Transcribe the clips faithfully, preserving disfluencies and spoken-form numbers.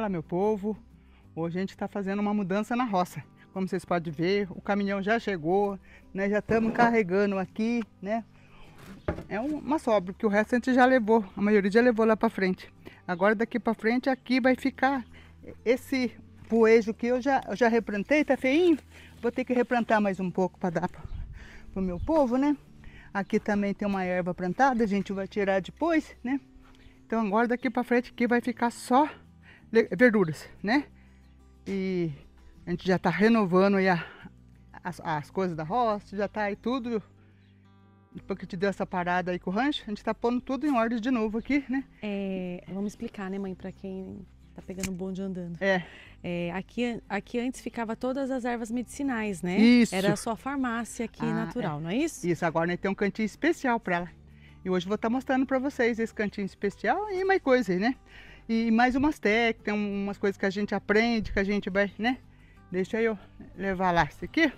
Fala, meu povo, hoje a gente está fazendo uma mudança na roça. Como vocês podem ver, o caminhão já chegou, né? Já estamos carregando aqui, né? É uma sobra, porque o resto a gente já levou, a maioria já levou lá para frente. Agora daqui para frente aqui vai ficar esse poejo que eu já, eu já replantei, tá feinho. Vou ter que replantar mais um pouco para dar para o meu povo, né? Aqui também tem uma erva plantada, a gente vai tirar depois, né? Então agora daqui para frente aqui vai ficar só verduras, né? E a gente já está renovando aí a, as, as coisas da roça, já está aí tudo. Depois que te deu essa parada aí com o rancho, a gente está pondo tudo em ordem de novo aqui, né? É, vamos explicar, né, mãe, para quem tá pegando bonde andando. É. É, aqui, aqui antes ficava todas as ervas medicinais, né? Isso. Era só a farmácia aqui Ah, natural, é. não é isso? Isso, agora nós temos um cantinho especial para ela. E hoje vou estar mostrando para vocês esse cantinho especial e mais coisas, né? E mais umas técnicas, umas coisas que a gente aprende, que a gente vai, né? Deixa eu levar lá isso aqui.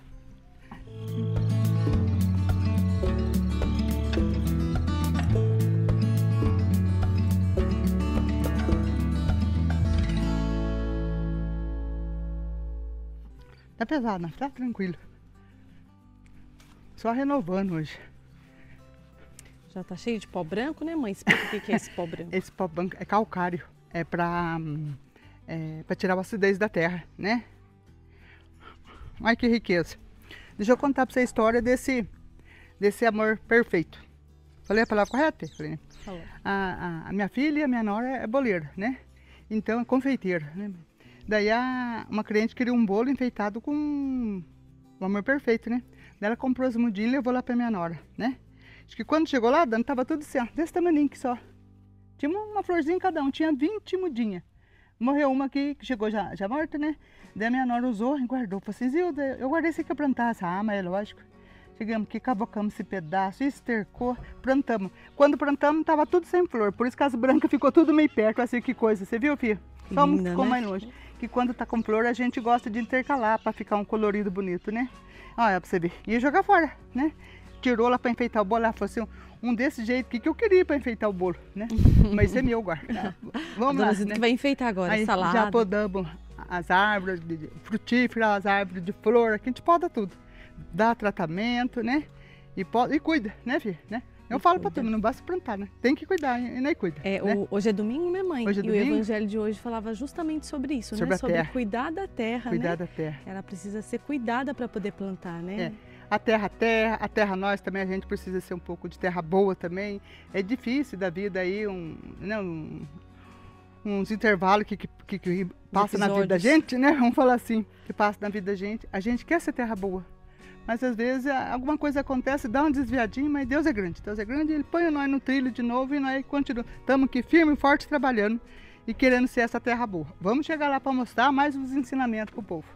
Tá pesado, não? Tá tranquilo. Só renovando hoje. Já tá cheio de pó branco, né, mãe? Explica o que é esse pó branco. Esse pó branco é calcário. É pra, é pra tirar a acidez da terra, né? Olha que riqueza. Deixa eu contar pra você a história desse, desse amor perfeito. Falei a palavra correta? Falei, né? Falou. A, a, a minha filha e a minha nora é boleira, né? Então é confeiteira, né? Daí a, uma cliente queria um bolo enfeitado com o amor perfeito, né? Daí ela comprou as mudinhas e levou lá pra minha nora, né? Acho que quando chegou lá, Dani, tava tudo assim, ó, desse tamanho que só. Tinha uma, uma florzinha em cada um, tinha vinte mudinhas. Morreu uma aqui, que chegou já, já morta, né? Daí a minha nora usou e guardou. Falei assim, Zilda, eu guardei isso aqui pra plantar. Ah, mas é lógico. Chegamos aqui, cavocamos esse pedaço, estercou, plantamos. Quando plantamos, tava tudo sem flor, por isso que as brancas ficou tudo meio perto, assim, que coisa. Você viu, filha? Só um ficou mais longe. Que quando tá com flor, a gente gosta de intercalar para ficar um colorido bonito, né? Olha, pra você ver. Ia jogar fora, né? Tirou lá para enfeitar o bolo, ela falou assim, um desse jeito que, que eu queria para enfeitar o bolo, né? Mas esse é meu, guarda. Vamos lá, né? Que vai enfeitar agora, aí, salada. Já podamos as árvores de frutíferas, as árvores de flor, aqui a gente poda tudo. Dá tratamento, né? E, poda, e cuida, né, filha? Né? Eu e falo para todo mundo, não basta plantar, né? Tem que cuidar e nem cuida. É, né? o, hoje é domingo, né, mãe? Hoje é e domingo. o evangelho de hoje falava justamente sobre isso, sobre né? A sobre terra. cuidar da terra, cuidar né? da terra. Ela precisa ser cuidada para poder plantar, né? É. A terra, a terra, a terra nós também, a gente precisa ser um pouco de terra boa também. É difícil da vida aí, um, né, um, uns intervalos que, que, que passa na vida da gente, né? Vamos falar assim, que passa na vida da gente. A gente quer ser terra boa. Mas às vezes alguma coisa acontece, dá um desviadinho, mas Deus é grande. Deus é grande, Ele põe nós no trilho de novo e nós continuamos. Estamos aqui firme e forte trabalhando e querendo ser essa terra boa. Vamos chegar lá para mostrar mais os ensinamentos para o povo.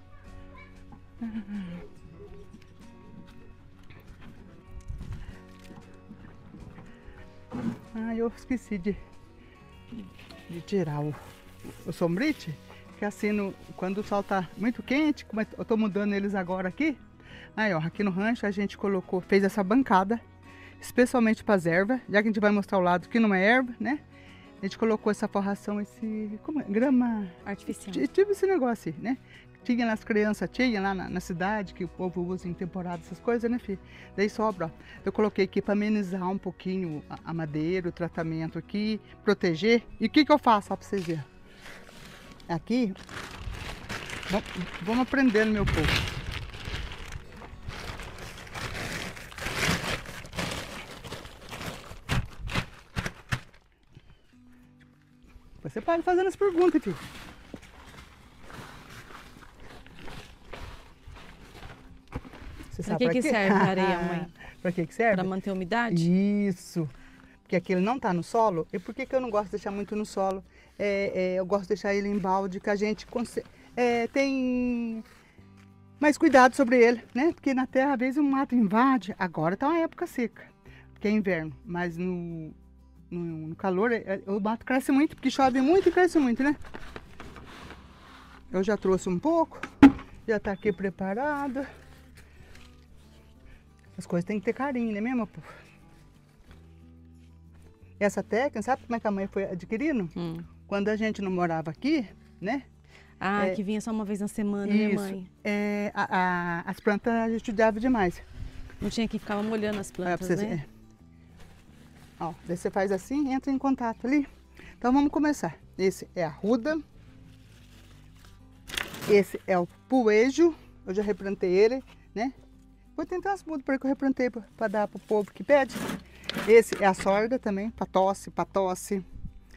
Ah, eu esqueci de, de tirar o, o sombrite, que assim, no, quando o sol está muito quente, como eu estou mudando eles agora aqui, aí ó, aqui no rancho a gente colocou, fez essa bancada, especialmente para as ervas, já que a gente vai mostrar o lado que não é erva, né? A gente colocou essa forração, esse, como é? Grama artificial. Tipo esse negócio aí, né? Tinha nas crianças, tinha lá na, na cidade, que o povo usa em temporada, essas coisas, né, filho? Daí sobra, ó. Eu coloquei aqui para amenizar um pouquinho a, a madeira, o tratamento aqui, proteger. E o que que eu faço, ó, para vocês verem? Aqui, vamos, vamos aprendendo, meu povo. Você pode fazer as perguntas, filho. Para que, que serve a areia, mãe? Para que, que serve? Para manter a umidade? Isso. Porque aquele não está no solo. E por que, que eu não gosto de deixar muito no solo? É, é, eu gosto de deixar ele em balde, que a gente é, tem mais cuidado sobre ele, né? Porque na terra, às vezes, o mato invade. Agora está uma época seca, porque é inverno. Mas no, no, no calor, é, o mato cresce muito, porque chove muito e cresce muito, né? Eu já trouxe um pouco, já está aqui preparado. As coisas têm que ter carinho, né mesmo, povo? Essa técnica, sabe como é que a mãe foi adquirindo? Hum. Quando a gente não morava aqui, né? Ah, É, que vinha só uma vez na semana, né, Isso. mãe? É, a- a- as plantas a gente judiava demais. Não tinha que ficar molhando as É, plantas, pra vocês- né? é. Ó, daí você faz assim, entra em contato ali. Então vamos começar. Esse é a arruda. Esse é o puejo. Eu já replantei ele, né? Vou tentar umas mudas para que eu replantei para dar pro povo que pede. Esse é a sorda também, para tosse, para tosse.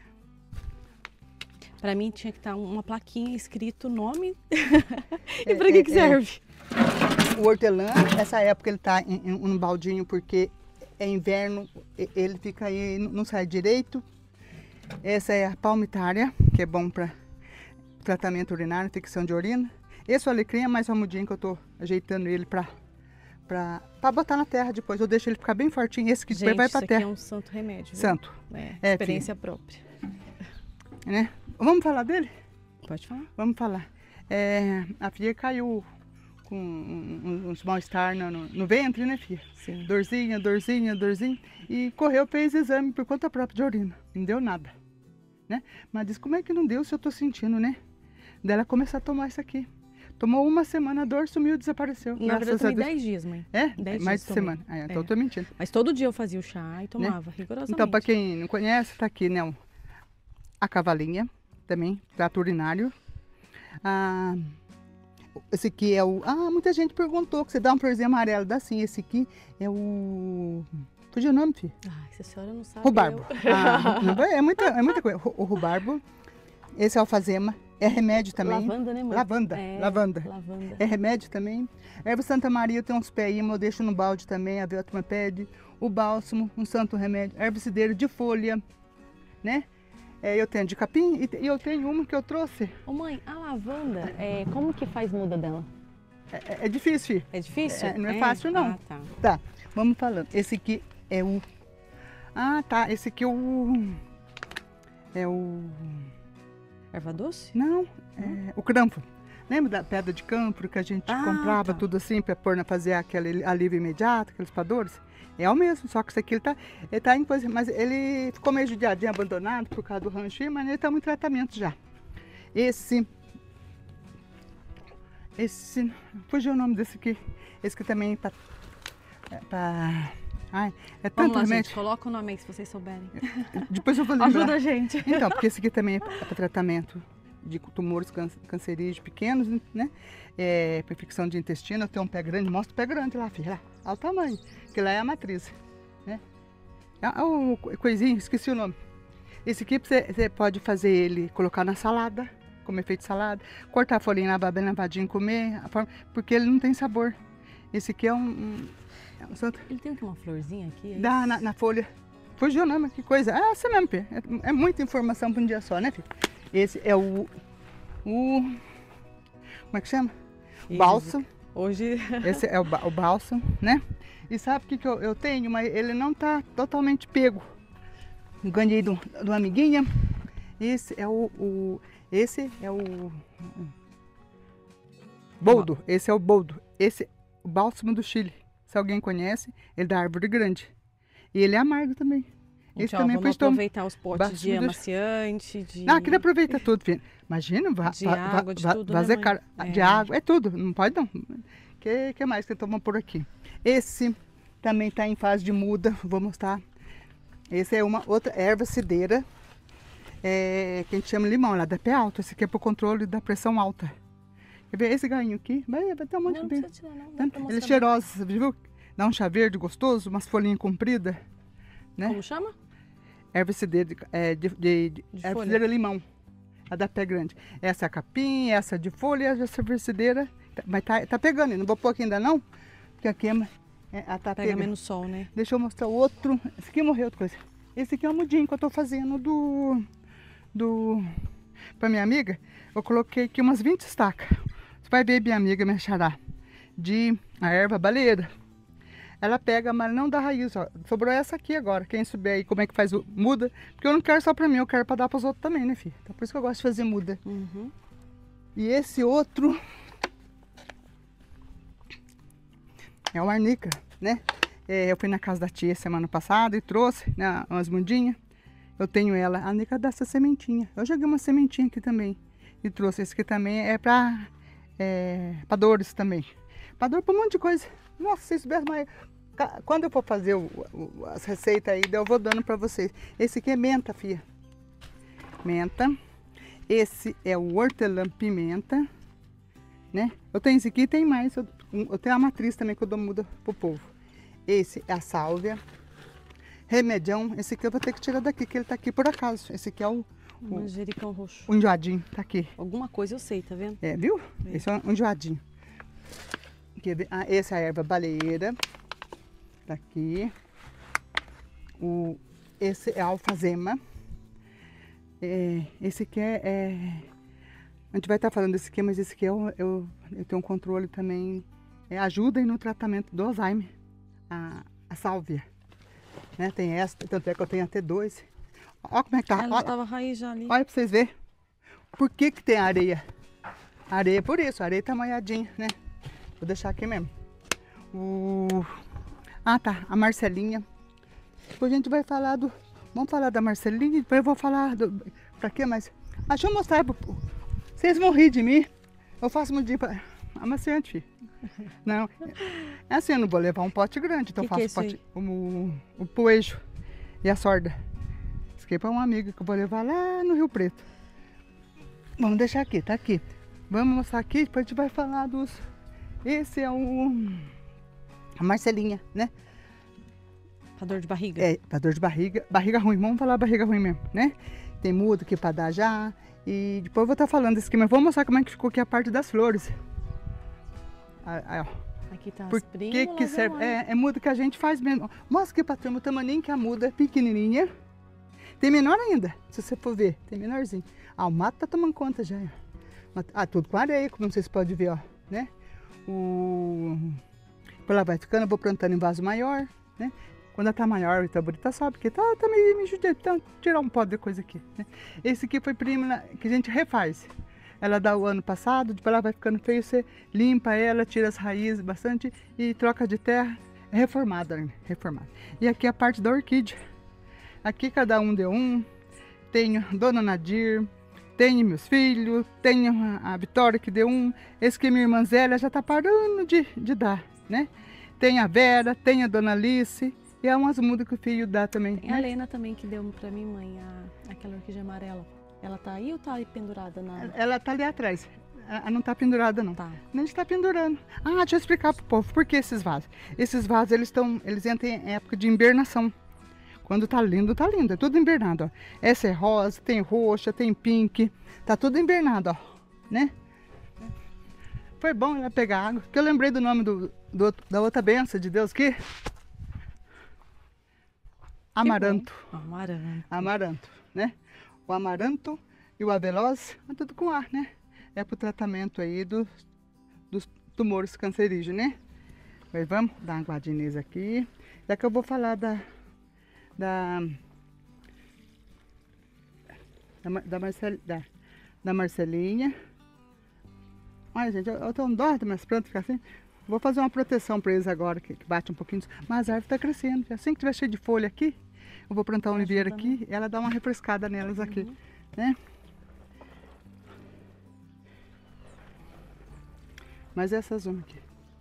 Pra mim tinha que estar uma plaquinha escrito o nome e É, pra que é, que é. serve? O hortelã, essa época ele tá em, em um baldinho porque é inverno, e- ele fica aí, não sai direito. Essa é a palmitária, que é bom para tratamento urinário, infecção de urina. Esse é o alecrim é mais ramudinho que eu tô ajeitando ele para para botar na terra depois. Eu deixo ele ficar bem fortinho. Esse que Gente, depois vai isso para aqui terra. é um santo remédio. viu? Santo, É, É, experiência própria. né? Vamos falar dele? Pode falar. Vamos falar. É, a filha caiu com um- um- uns mal-estar no, no- no ventre, né, filha? Sim. Dorzinha, dorzinha, dorzinha. E correu, fez exame por conta própria de urina. Não deu nada, né? Mas disse, como é que não deu se eu tô sentindo, né? Daí ela começou a tomar isso aqui. Tomou uma semana, a dor sumiu, desapareceu. Na verdade, eu graças a tomei Deus. dez dias, mãe. É? dez Mais dias de tomei. semana. Ah, então É. eu tô mentindo. Mas todo dia eu fazia o chá e tomava, rigorosamente. Então, para quem não conhece, tá aqui, né? o- A cavalinha, também, trato urinário. Ah, esse aqui é o... Ah, muita gente perguntou que você dá uma florzinha amarela. Dá sim, esse aqui é o... Fugiu o nome, filho? Ai, se a senhora não sabe, Rubarbo. eu... Ah, não vai- é, muita, é muita coisa. O, o rubarbo. Esse é alfazema. É remédio também. Lavanda, né, mãe? Lavanda, É, lavanda. Lavanda. É remédio também. Erva Santa Maria tem uns pés, eu deixo no balde também, a Veltma pede. O bálsamo, um santo remédio. Erva cideira de folha, né? É, eu tenho de capim e te- e eu tenho uma que eu trouxe. Ô, mãe, a lavanda, é, como que faz muda dela? É, é- é difícil, filho. É difícil? É, não é fácil, não. Ah, tá. Tá, vamos falando. Esse aqui é o... Ah, tá. Esse aqui é o... É o... Erva doce? Não, é o crampo. Lembra da pedra de campo que a gente Ah, comprava tá. tudo assim para pôr na fazer aquele alívio imediato, aqueles padores? É o mesmo, só que isso aqui ele tá, ele tá em coisa, mas ele ficou meio judiadinho, abandonado por causa do ranchinho, mas ele tá em tratamento já. Esse, esse, fugiu o nome desse aqui. Esse aqui também tá, é pra, ai, é Vamos tanto lá, remédio. gente, coloca o nome aí se vocês souberem. Depois eu vou lembrar. Ajuda a gente. Então, porque esse aqui também é para tratamento de tumores can- cancerígeos pequenos, né? É, para infecção de intestino, eu tenho um pé grande, mostra o pé grande lá, filha, lá, olha o tamanho, que lá é a matriz, né? É o coisinho, esqueci o nome. Esse aqui você, você pode fazer ele, colocar na salada, como efeito salada, cortar a folhinha, lavar bem lavadinho e comer, a forma- porque ele não tem sabor. Esse aqui é um... um, é um santo- Ele tem o quê? Uma florzinha aqui? é Dá isso? na, na folha. Fugiu o nome, que coisa. Ah, você mesmo, Pê. É, é muita informação para um dia só, né, filho? Esse é o... o como é que chama? Isso. Bálsamo. Hoje... Esse é o, ba- o bálsamo, né? E sabe o que, que eu, eu tenho? Mas ele não tá totalmente pego. Ganhei do, do amiguinha. Esse é o, o... Esse é o... Boldo. Esse é o boldo. Esse é o bálsamo do Chile. Se alguém conhece, ele é da árvore grande. E ele é amargo também. Esse Então, também vamos foi tom- aproveitar os potes Basta de me deixar- amaciante, de... Não, aqui aproveita tudo, filho. Imagina, va, De va, água, de va, tudo, vaza né, é caro. mãe? De É. água, é tudo. Não pode não. O que, que mais que toma por aqui? Esse também está em fase de muda. Vou mostrar. Esse é uma outra erva cideira. É, que a gente chama limão, ela dá pé alto. Esse aqui é para o controle da pressão alta. Quer ver esse galinho aqui? Vai, vai ter um monte Não, não de... precisa tirar, não. Dá pra Ele é mostrar. cheiroso, você viu? Dá um chá verde gostoso, umas folhinhas compridas. Né? Como chama? Erva cideira, é, de, de, de, De erva folha. cideira limão. A da pé grande. Essa é a capim, essa de folha, essa erva cideira. Tá- Mas tá, tá pegando, não vou pôr aqui ainda não, porque aqui é, é, ela tá Pega pegando. menos sol, né? Deixa eu mostrar o outro. Esse aqui morreu outra coisa. Esse aqui é um mudinho que eu tô fazendo do... do pra minha amiga. Eu coloquei aqui umas vinte estacas. Você vai ver, minha amiga, minha xará. De a erva baleeira. Ela pega, mas não dá raiz, ó. Sobrou essa aqui agora. Quem souber aí como é que faz o muda. Porque eu não quero só pra mim, eu quero pra dar pros outros também, né, filha? Então por isso que eu gosto de fazer muda. Uhum. E esse outro é o arnica, né? É, eu fui na casa da tia semana passada e trouxe, né, umas mudinhas. Eu tenho ela. A arnica dá essa sementinha. Eu joguei uma sementinha aqui também. E trouxe esse aqui também, é pra, é, pra dores também. Pra dor, pra um monte de coisa. Nossa, vocês soubessem, mas quando eu for fazer o, o, as receitas aí, eu vou dando pra vocês. Esse aqui é menta, filha. Menta. Esse é o hortelã-pimenta, né? Eu tenho esse aqui e tem mais. Eu, eu tenho a matriz também que eu dou muda pro povo. Esse é a sálvia. Remedião. Esse aqui eu vou ter que tirar daqui, que ele tá aqui por acaso. Esse aqui é o... O manjericão roxo. O enjoadinho, tá aqui. Alguma coisa eu sei, tá vendo? É, viu? É. Esse é o enjoadinho. Ah, esse é a erva baleeira. Tá aqui. O, esse é a alfazema. É, esse aqui é, é... A gente vai estar falando desse aqui, mas esse aqui eu, eu, eu tenho um controle também. É, ajuda no tratamento do Alzheimer. A, a sálvia. Né? Tem essa, tanto é que eu tenho até dois. Olha como é que tá. Ela estava raiz já ali. Olha pra vocês verem. Por que que tem areia? Areia por isso, areia tá molhadinha, né? Vou deixar aqui mesmo. O... Ah, tá, a Marcelinha. Depois a gente vai falar do... Vamos falar da Marcelinha, depois eu vou falar do... Pra quê mais? Ah, deixa eu mostrar. Vocês vão rir de mim. Eu faço muito dia pra... Amaciante, filho. Não, é assim, eu não vou levar um pote grande, então Que eu faço que é pote... o, o poejo e a sorda. Isso aqui é pra uma amiga que eu vou levar lá no Rio Preto. Vamos deixar aqui, tá aqui. Vamos mostrar aqui, depois a gente vai falar dos... Esse é o... A Marcelinha, né? Pra dor de barriga? É, pra dor de barriga. Barriga ruim, vamos falar barriga ruim mesmo, né? Tem mudo aqui pra dar já. E depois eu vou estar falando desse aqui, mas vou mostrar como é que ficou aqui a parte das flores. Aí, ó. Aqui tá Por as que prímulas, que serve? olha. É, é muda que a gente faz mesmo. Mostra aqui pra turma o tamaninho que a muda é pequenininha. Tem menor ainda, se você for ver. Tem menorzinho. Ah, o mato tá tomando conta já. Ó. Ah, tudo com areia, como vocês podem ver, ó. Né? O... Por lá vai ficando, eu vou plantando em vaso maior, né? Quando ela tá maior, então a bonita sobe, porque tá, tá meio me judiando. Então, tirar um pó de coisa aqui, né? Esse aqui foi prima que a gente refaz. Ela dá o ano passado, depois ela vai ficando feio, você limpa ela, tira as raízes bastante e troca de terra. É reformada, né? Reformada. E aqui a parte da orquídea. Aqui cada um deu um. Tenho Dona Nadir, tenho meus filhos, tenho a, a Vitória que deu um. Esse que minha irmã Zélia já tá parando de, de dar, né? Tem a Vera, tem a Dona Alice e há umas mudas que o filho dá também. Tem né? a Lena também que deu pra mim, mãe, a, aquela orquídea amarela. Ela tá aí ou tá aí pendurada na... Ela tá ali atrás. Ela não tá pendurada, não. Tá. A gente tá pendurando. Ah, deixa eu explicar pro povo. Por que esses vasos? Esses vasos, eles estão... Eles entram em época de invernação. Quando tá lindo, tá lindo. É tudo invernado, ó. Essa é rosa, tem roxa, tem pink. Tá tudo invernado, ó. Né? Foi bom ela pegar água. Que eu lembrei do nome do, do, da outra benção de Deus aqui. Amaranto. Amaranto. Amaranto, né? O amaranto e o aveloz, é tudo com ar, né? É pro tratamento aí dos, dos tumores cancerígenos, né? Mas vamos dar uma guardinha aqui. Daqui eu vou falar da... Da... Da, da, Marcel, da, da Marcelinha. Olha, gente, eu, eu tô um dó das minhas plantas ficar assim. Vou fazer uma proteção para eles agora, que, que bate um pouquinho. Mas a árvore tá crescendo. Assim que tiver cheio de folha aqui, eu vou plantar um oliveira aqui e ela dá uma refrescada nelas aqui, uhum. Né? Mas essas uma aqui.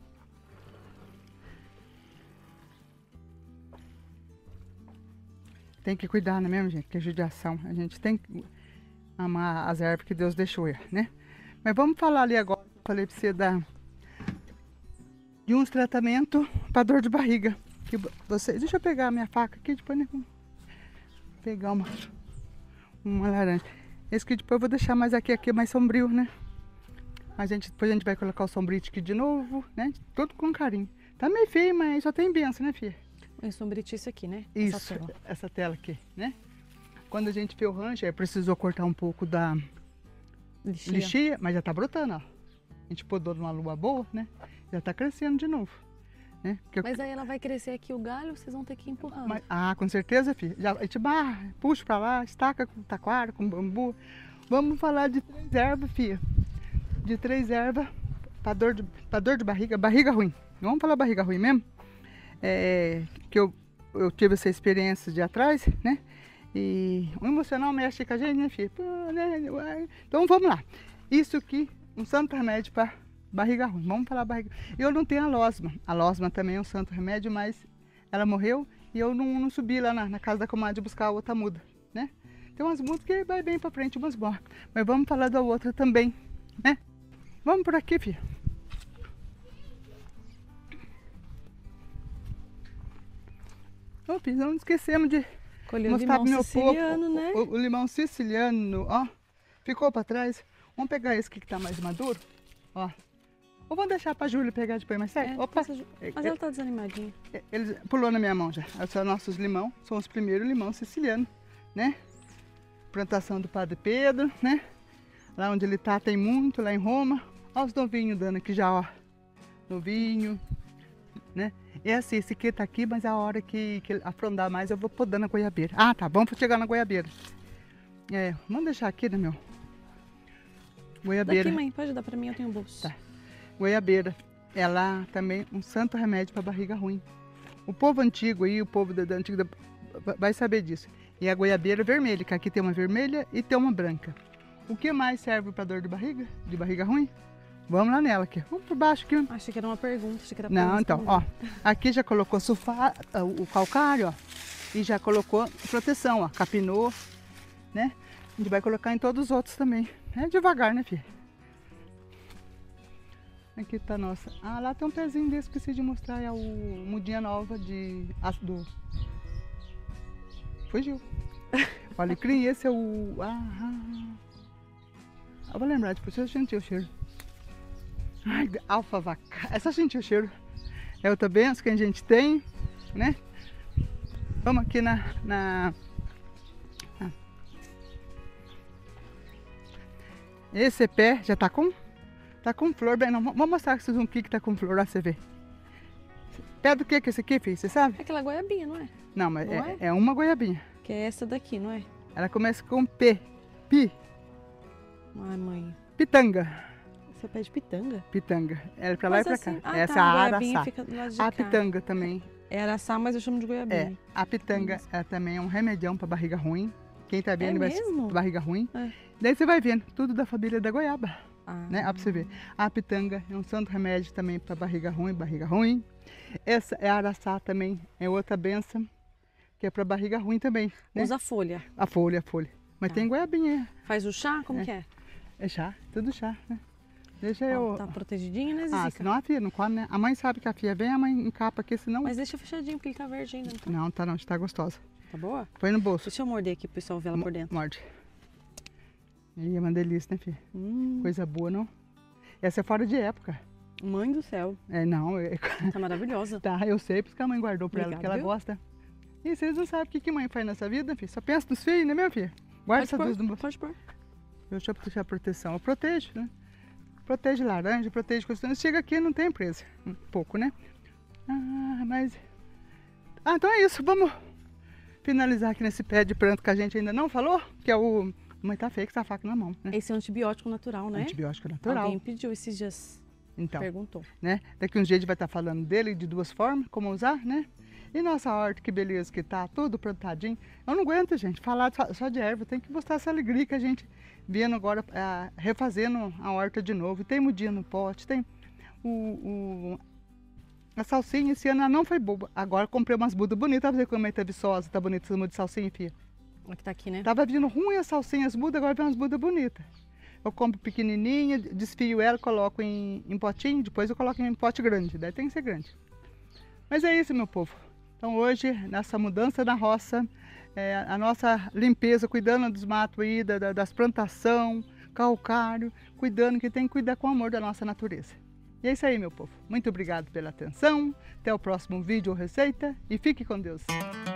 Tem que cuidar, não é mesmo, gente? Que é judiação. A gente tem que amar as ervas que Deus deixou, né? Mas vamos falar ali agora. Eu falei pra você da... de uns tratamentos para dor de barriga. Que você... Deixa eu pegar a minha faca aqui, depois né? Pegar uma, uma laranja. Esse aqui depois eu vou deixar mais aqui, aqui mais sombrio, né? A gente, depois a gente vai colocar o sombrite aqui de novo, né? Tudo com carinho. Tá meio feio, mas só tem benção, né, filha? É sombritice aqui, né? Isso, essa tela. essa tela aqui, né? Quando a gente fez o rancho, aí precisou cortar um pouco da lixia, lixia mas já tá brotando, ó. A gente podou numa lua boa, né? Já tá crescendo de novo, né? Porque mas eu... aí ela vai crescer aqui o galho, vocês vão ter que ir empurrando. Mas, ah, com certeza, filha. Já, a gente barra, puxa pra lá, estaca com taquara, com bambu. Vamos falar de três ervas, filha. De três ervas pra dor de, pra dor de barriga, barriga ruim. Vamos falar barriga ruim mesmo? É, que eu, eu tive essa experiência de atrás, né? E o emocional mexe com a gente, né, filha? Pô, né? Então vamos lá. Isso aqui, um santo remédio para barriga ruim. Vamos falar barriga. Eu não tenho a losma. A losma também é um santo remédio, mas ela morreu e eu não, não subi lá na, na casa da comadre buscar a outra muda, né? Tem umas mudas que vai bem para frente, umas morrem. Mas vamos falar da outra também, né? Vamos por aqui, filha. Ô, filha, não esquecemos de Colher o mostrar limão pro meu siciliano, povo né? o, o, o limão siciliano, ó. Ficou para trás. Vamos pegar esse aqui que tá mais maduro, ó. Ou vamos deixar pra Júlia pegar depois, mas sério? É, Opa! essa- Mas ela tá desanimadinha. Ele pulou na minha mão já. Esses são nossos limão, são os primeiros limão siciliano, né? Plantação do Padre Pedro, né? Lá onde ele tá tem muito, lá em Roma. Olha os novinhos dando aqui já, ó. Novinho, né? E assim, esse aqui tá aqui, mas a hora que, que ele afrondar mais eu vou podando a goiabeira. Ah, tá, vamos chegar na goiabeira. É, vamos deixar aqui, né, meu? Goiabeira. Daqui, mãe, pode dar pra mim, eu tenho um bolso. Tá. Goiabeira, ela também um santo remédio para barriga ruim. O povo antigo aí, o povo da, da antiga vai saber disso. E a goiabeira vermelha, que aqui tem uma vermelha e tem uma branca. O que mais serve para dor de barriga? De barriga ruim? Vamos lá nela aqui. Vamos por baixo aqui. Achei que era uma pergunta, achei que era pra Não, responder. então, ó. Aqui já colocou sulfato, o calcário, ó. E já colocou proteção, ó. Capinou, né? A gente vai colocar em todos os outros também. É devagar, né, filha? Aqui tá a nossa. Ah, lá tem um pezinho desse que eu esqueci de mostrar. É o mudinha nova de ácido. Fugiu. O alecrim, esse é o. Ah, ah. Eu vou lembrar, depois eu senti o cheiro. Ai, alfa vaca. É só sentir o cheiro. É outra benção que a gente tem, né? Vamos aqui na. na... Ah. Esse pé já tá com. Tá com flor, bem, não, vou mostrar pra vocês um que que tá com flor, ó, você vê. Pé do que que é esse aqui, filho, você sabe? É aquela goiabinha, não é? Não, mas Não é, é? é uma goiabinha. Que é essa daqui, não é? Ela começa com P, pi, Ai, mãe. pitanga, Você pede pitanga? pitanga. Ela é pra lá Mas e pra assim- cá. Ah, Essa tá, é a a goiabinha araçá. fica do lado de A cá. pitanga também. É araçá, mas eu chamo de goiabinha. É, a pitanga é também um remedião pra barriga ruim. Quem tá vendo vai mesmo? barriga ruim. É. Daí você vai vendo, tudo da família da goiaba. Ah. Né? Ó, pra você ver. A pitanga é um santo remédio também para barriga ruim, barriga ruim. Essa é a araçá também, é outra benção, que é para barriga ruim também. Né? Usa a folha. A folha, a folha. Mas Tá. tem goiabinha, Faz o chá? Como É. que é? é chá, tudo chá, né? Deixa Ó, eu... tá protegidinho, né, Ah, Zizica? senão a filha não come, né? A mãe sabe que a filha vem, a mãe encapa aqui, senão... Mas deixa fechadinho, porque ele tá verde ainda, não tá? Não, tá não, está gostosa. Tá boa? Põe no bolso. Deixa eu morder aqui pro pessoal ver ela por dentro. Morde. E é uma delícia, né, filha? Hum, Coisa boa, não? Essa é fora de época. mãe do céu. É, não, é... Tá maravilhosa. Tá, eu sei, porque a mãe guardou pra ela, porque ela Obrigada, gosta. E vocês não sabem o que, que mãe faz nessa vida, filho? Só pensa nos filhos, né, minha filha? Guarda Pode essas pôr, duas no... pode pôr. Deixa eu puxar a proteção. Eu protejo, né? Protege laranja, protege coisa. Chega aqui não tem presa. Um pouco, né? Ah, mas... Ah, então é isso. Vamos finalizar aqui nesse pé de pranto que a gente ainda não falou, que é o... Mãe tá feia com essa faca na mão, né? Esse é um antibiótico natural, né? Antibiótico natural. Alguém pediu esses dias, Então, perguntou. né? Daqui uns dias a gente vai estar falando dele de duas formas, como usar, né? E nossa horta, que beleza que tá, tudo plantadinho. Eu não aguento, gente, falar só, só de erva. Tem que mostrar essa alegria que a gente vendo agora, ah, refazendo a horta de novo. Tem mudinha no pote, tem o, o- a salsinha esse ano ela não foi boba. Agora eu comprei umas mudas bonitas, pra ver como é que tá viçosa, tá bonita essa muda de salsinha, filha. Olha que tá aqui, né? Tava vindo ruim as salsinhas mudas, agora vem umas mudas bonitas. Eu compro pequenininha, desfio ela, coloco em, em potinho, depois eu coloco em pote grande, daí tem que ser grande. Mas é isso, meu povo. Então hoje, nessa mudança na roça, é, a nossa limpeza, cuidando dos matos aí, da, da- das plantações, calcário, cuidando que tem que cuidar com amor da nossa natureza. E é isso aí, meu povo. Muito obrigado pela atenção. Até o próximo vídeo ou receita e fique com Deus.